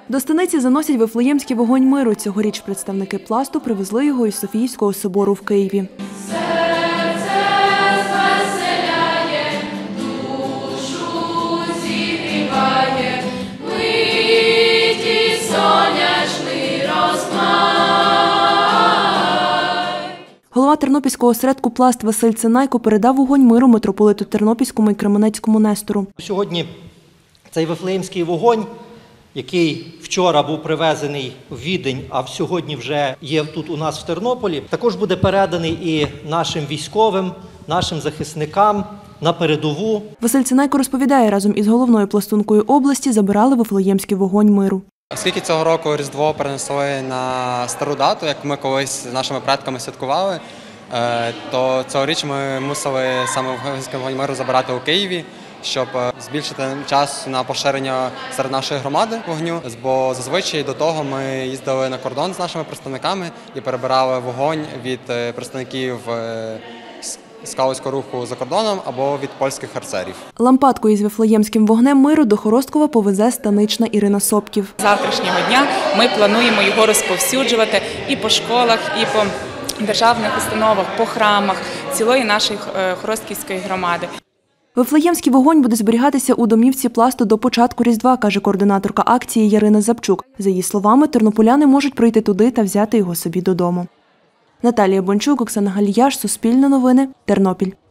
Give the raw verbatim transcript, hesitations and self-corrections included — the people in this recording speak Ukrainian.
До станиці заносять Вифлеємський вогонь миру. Цьогоріч представники пласту привезли його із Софійського собору в Києві. Голова Тернопільського осередку «Пласт» Василь Цинайко передав вогонь миру митрополиту Тернопільському і Кременецькому Нестору. Сьогодні цей Вифлеємський вогонь, який вчора був привезений в Відень, а сьогодні вже є тут у нас в Тернополі, також буде переданий і нашим військовим, нашим захисникам на передову. Василь Цинайко розповідає, разом із головною пластункою області забирали Вифлеємський вогонь миру. Оскільки цього року Різдво перенесли на стару дату, як ми колись з нашими предками святкували, то цьогоріч ми мусили саме Вифлеємський вогонь миру забирати у Києві, щоб збільшити час на поширення серед нашої громади вогню. Бо зазвичай до того ми їздили на кордон з нашими представниками і перебирали вогонь від представників скаутського руху за кордоном або від польських харцерів. Лампадку із Вифлеємським вогнем миру до Хоросткова повезе станична Ірина Собків. Завтрашнього дня ми плануємо його розповсюджувати і по школах, і по державних установах, по храмах цілої нашої Хоростківської громади. Вифлеємський вогонь буде зберігатися у домівці пласту до початку Різдва, каже координаторка акції Ярина Забчук. За її словами, тернополяни можуть прийти туди та взяти його собі додому. Наталія Бончук, Оксана Галіяш, Суспільне новини, Тернопіль.